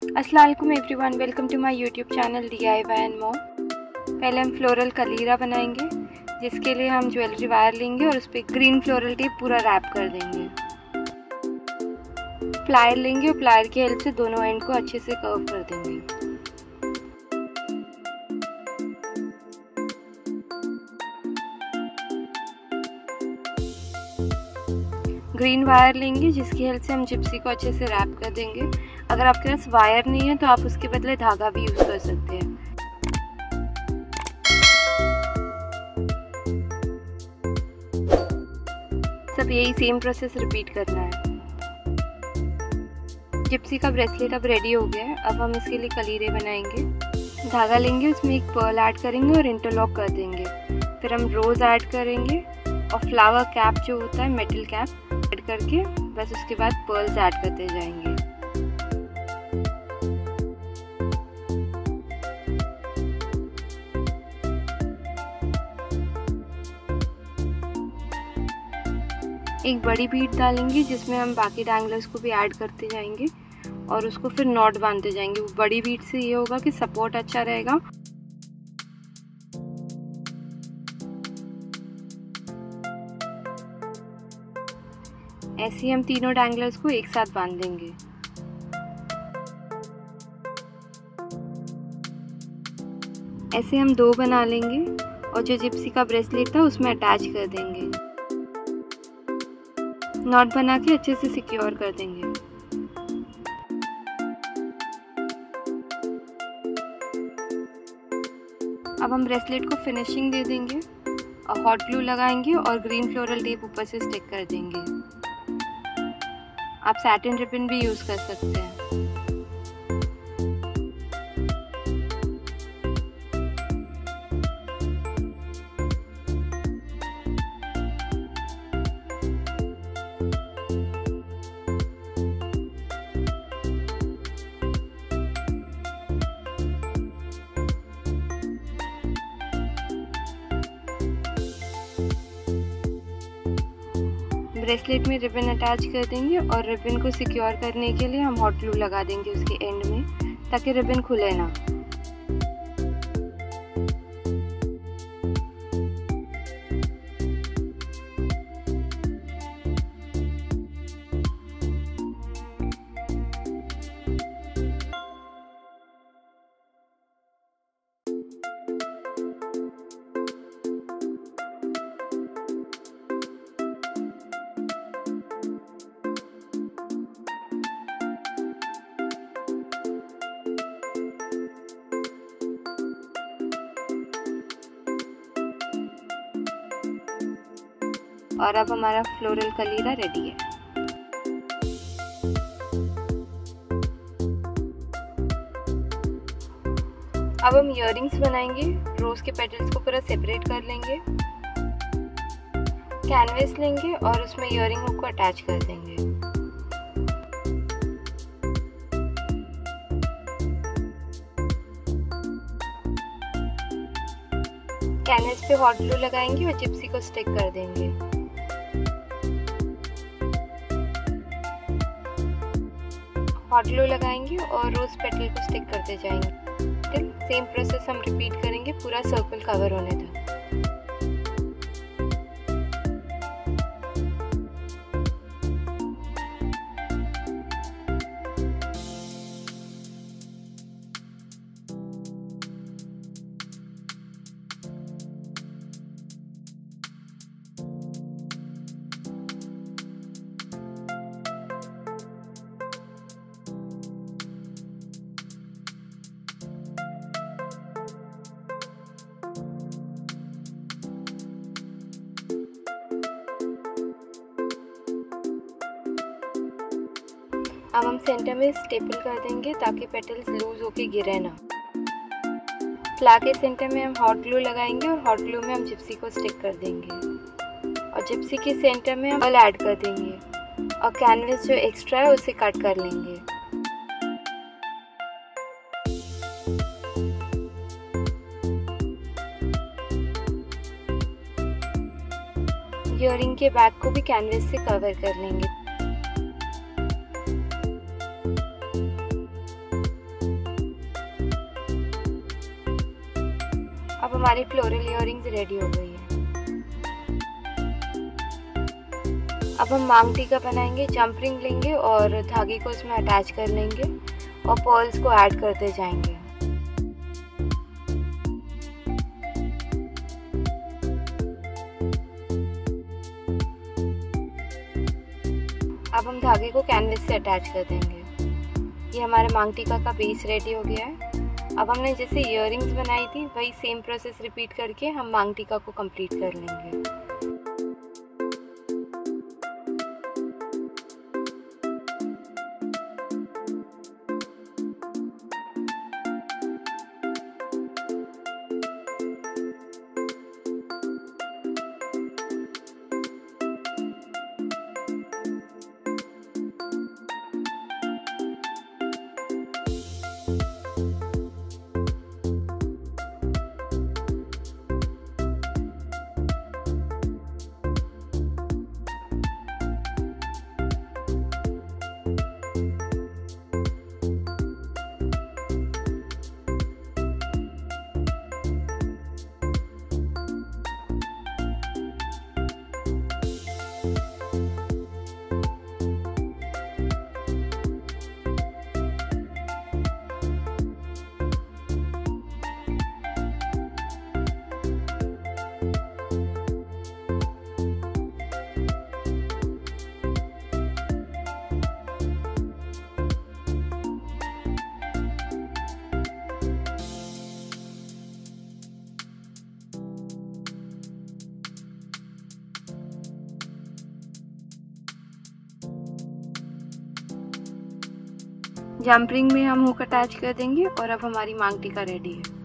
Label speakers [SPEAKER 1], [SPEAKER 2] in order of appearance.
[SPEAKER 1] अस्सलाम वालेकुम everyone, welcome to my YouTube channel DIY and more. पहले हम फ्लोरल कलीरा बनाएंगे, जिसके लिए हम ज्वेलरी वायर लेंगे और उस पर ग्रीन फ्लोरल टेप पूरा रैप कर देंगे। प्लायर लेंगे और प्लायर की हेल्प से दोनों एंड को अच्छे से कर्व कर देंगे। ग्रीन वायर लेंगे, जिसकी हेल्प से हम जिप्सी को अच्छे से रैप कर देंगे। अगर आपके पास वायर नहीं है तो आप उसके बदले धागा भी यूज़ कर सकते हैं। सब यही सेम प्रोसेस रिपीट करना है। जिप्सी का ब्रेसलेट अब रेडी हो गया है। अब हम इसके लिए कलीरे बनाएंगे। धागा लेंगे, उसमें एक पर्ल ऐड करेंगे और इंटरलॉक कर देंगे। फिर हम रोज़ ऐड करेंगे और फ्लावर कैप जो होता है, मेटल कैप ऐड करके बस उसके बाद पर्ल्स ऐड करते जाएंगे। एक बड़ी बीड डालेंगे, जिसमें हम बाकी डैंगलर्स को भी ऐड करते जाएंगे और उसको फिर नॉट बांधते जाएंगे। वो बड़ी बीड से ये होगा कि सपोर्ट अच्छा रहेगा। ऐसे ही हम तीनों डैंगलर्स को एक साथ बांध देंगे। ऐसे हम दो बना लेंगे और जो जिप्सी का ब्रेसलेट था उसमें अटैच कर देंगे। नॉट बना के अच्छे से सिक्योर कर देंगे। अब हम ब्रेसलेट को फिनिशिंग दे देंगे और हॉट ग्लू लगाएंगे और ग्रीन फ्लोरल टेप ऊपर से स्टिक कर देंगे। आप सैटिन रिबन भी यूज़ कर सकते हैं। ब्रेसलेट में रिबन अटैच कर देंगे और रिबन को सिक्योर करने के लिए हम हॉट ग्लू लगा देंगे उसके एंड में, ताकि रिबन खुले ना। और अब हमारा फ्लोरल कलीरा रेडी है। अब हम इयररिंग्स बनाएंगे। रोज के पेटल्स को पूरा सेपरेट कर लेंगे। कैनवस लेंगे और उसमें इयररिंग हुक को अटैच कर देंगे। कैनवस पे हॉट ग्लू लगाएंगे और जिप्सी को स्टिक कर देंगे। हॉट ग्लू लगाएंगे और रोज पेटल को स्टिक करते जाएंगे। सेम प्रोसेस हम रिपीट करेंगे पूरा सर्कल कवर होने तक। अब हम सेंटर में स्टेपल कर देंगे ताकि पेटल्स लूज होके गिरे ना। फ्लावर के सेंटर में हम हॉट ग्लू लगाएंगे और हॉट ग्लू में हम जिप्सी को स्टिक कर देंगे और जिप्सी के सेंटर में हम पर्ल ऐड कर देंगे और कैनवस जो एक्स्ट्रा है उसे कट कर लेंगे। इयररिंग के बैक को भी कैनवस से कवर कर लेंगे। अब हमारी फ्लोरल इयररिंग्स रेडी हो गई है। अब हम मांग टीका बनाएंगे। जंप रिंग लेंगे और धागे को उसमें अटैच कर लेंगे और पर्ल्स को ऐड करते जाएंगे। अब हम धागे को कैनवस से अटैच कर देंगे। ये हमारे मांग टीका का बेस रेडी हो गया है। अब हमने जैसे इयररिंग्स बनाई थी वही सेम प्रोसेस रिपीट करके हम मांग टीका को कंप्लीट कर लेंगे। जंप रिंग में हम हुक अटैच कर देंगे और अब हमारी मांग टीका रेडी है।